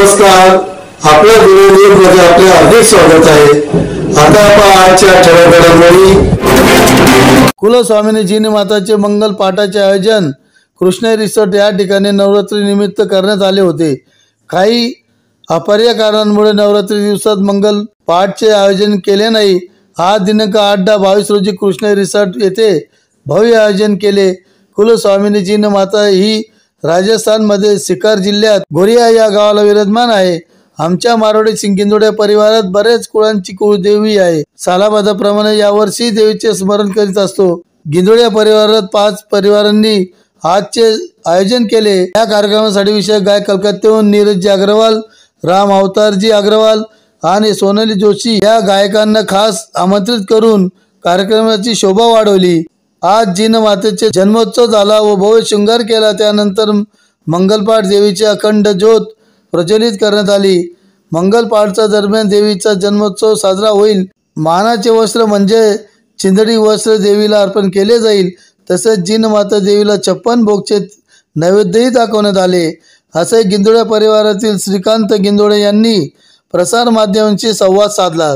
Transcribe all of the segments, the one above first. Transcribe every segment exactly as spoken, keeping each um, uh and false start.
नमस्कार, आपल्या न्यूज मध्ये आपले हार्दिक स्वागत आहे। आता आपण आजच्या ठळक घडामोडी। कुलस्वामिनी जिनी माताचे मंगल पाठाचे आयोजन कृष्णा रिसॉर्ट या ठिकाणी नवरात्री निमित्त करण्यात आले होते। काही अपरिहार्य कारणांमुळे नवरात्री दिवसात मंगल पाठचे आयोजन केले नाही। आज दिनांक आठ दहा बावीस रोजी कृष्णा रिसॉर्ट येथे भव्य आयोजन केले। कुलस्वामिनी जिनी माता ही राजस्थान मध्ये सिकर जिल्ह्यात गोरिया या गावाला विराजमान आहे। आमच्या मारवाडी सिंगिंदोडे परिवारात बरेच कुळांची कुळदेवी आहे। सालाबादाप्रमाणे यावर्षी देवीचे स्मरण करीत असतो। गिंदोडे परिवारात पाच परिवारांनी आजचे आयोजन केले। या कार्यक्रमासाठी विशेष गायक कलकत्त्याहून नीरज अग्रवाल, राम अवतारजी अग्रवाल आणि सोनाली जोशी या गायकांना खास आमंत्रित करून कार्यक्रमाची शोभा वाढवली। आज जिनी मातेचे जन्मोत्सव झाला व भव्य शृंगार केला। त्यानंतर मंगलपाठ देवीची अखंड ज्योत प्रज्वलित करण्यात आली। मंगलपाठच्या दरम्यान देवीचा जन्मोत्सव साजरा होईल। मानाचे वस्त्र म्हणजे चिंधडी वस्त्र देवीला अर्पण केले जाईल। तसेच जिनी माता देवीला छप्पन भोगचे नैवेद्यही दाखवण्यात आले, असे गिंदोडे परिवारातील श्रीकांत गिंदोडे यांनी प्रसार माध्यमांशी संवाद साधला।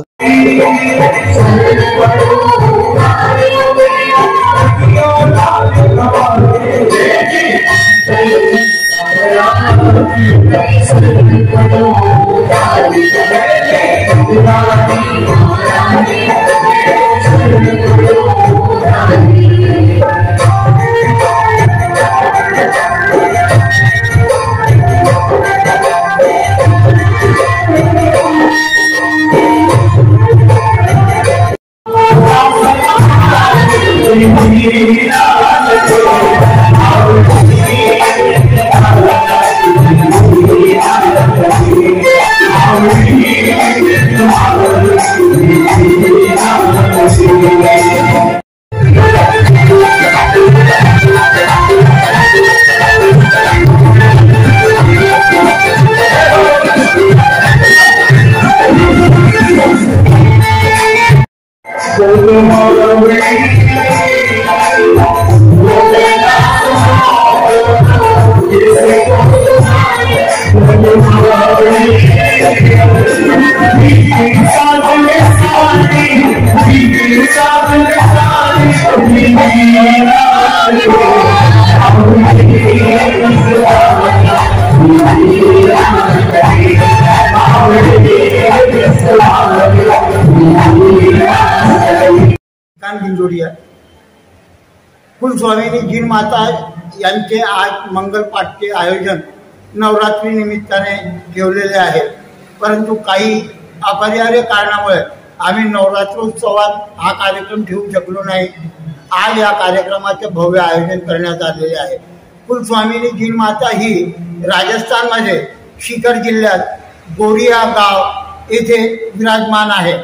कुलस्वामिनी जिनी माता यांचे आज मंगल पाठचे आयोजन नवरात्री निमित्ताने ठेवलेले आहे। परंतु काही अपरिहार्य कारणामुळे आम्ही नवरात्रोत्सवात हा कार्यक्रम ठेवू शकलो नाही। आज या कार्यक्रमाचे भव्य आयोजन करण्यात आलेले आहे। कुलस्वामिनी जिनी माता ही राजस्थानमध्ये सिकर जिल्ह्यात गोरिया गाव येथे विराजमान आहे।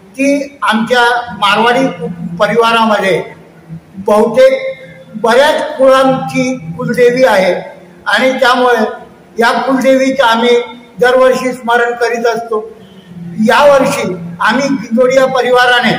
ती आमच्या मारवाडी परिवारामध्ये बहुतेक बऱ्याच कुळांची कुलदेवी आहे आणि त्यामुळे या कुलदेवीचे आम्ही दरवर्षी स्मरण करीत असतो। यावर्षी आम्ही गिंदोडिया परिवाराने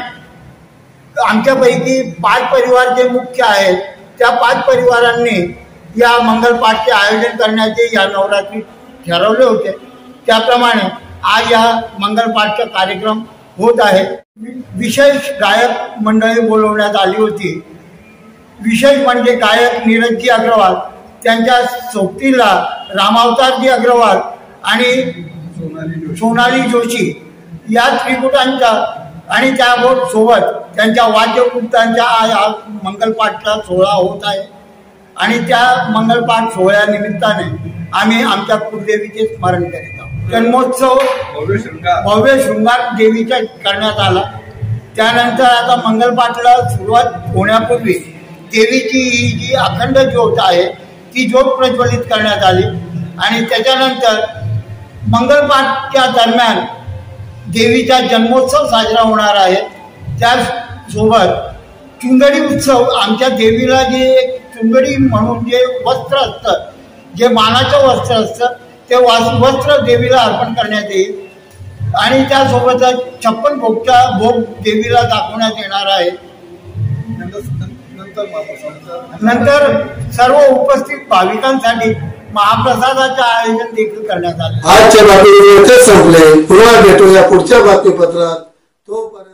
आमच्यापैकी पाच परिवार जे मुख्य आहेत त्या पाच परिवारांनी या मंगलपाठचे आयोजन करण्याचे या नवरात्री ठरवले होते। त्याप्रमाणे आज या मंगलपाठचा कार्यक्रम होत आहे। विशेष गायक मंडळी बोलवण्यात आली होती। विशेष म्हणजे गायक नीरजजी अग्रवाल, त्यांच्या सोबतीला रामावतारजी अग्रवाल आणि सोनाली जोशी या त्रिकुटांच्या आणि त्यासोबत त्यांच्या वाद्यकृतांच्या आज मंगलपाठचा सोहळा होत आहे। आणि त्या मंगलपाठ सोहळ्यानिमित्ताने आम्ही आमच्या कुलदेवीचे स्मरण करीत आहोत। जन्मोत्सव भव्य शृंगार देवीचा करण्यात आला। त्यानंतर आता मंगलपाठला सुरुवात होण्यापूर्वी देवीची ही जी अखंड ज्योत आहे ती ज्योत प्रज्वलित करण्यात आली आणि त्याच्यानंतर मंगलपाठच्या दरम्यान देवीचा जन्मोत्सव साजरा होणार आहे। त्यासोबत चुंदडी उत्सव, आमच्या देवीला जे एक चुंदडी म्हणून जे वस्त्र असतं, जे मानाचं वस्त्र असतं, ते वस्त्र देवीला अर्पण करण्यात येईल आणि त्यासोबतच छप्पन भोगचा भोग देवीला दाखवण्यात येणार आहे। नंतर सर्व उपस्थित भाविकांसाठी महाप्रसादाचे आयोजन देखील करण्यात आले. आजच्या बातमीपत्र संपले. पुन्हा भेटूया पुढच्या बातमीपत्रात. तोपर्यंत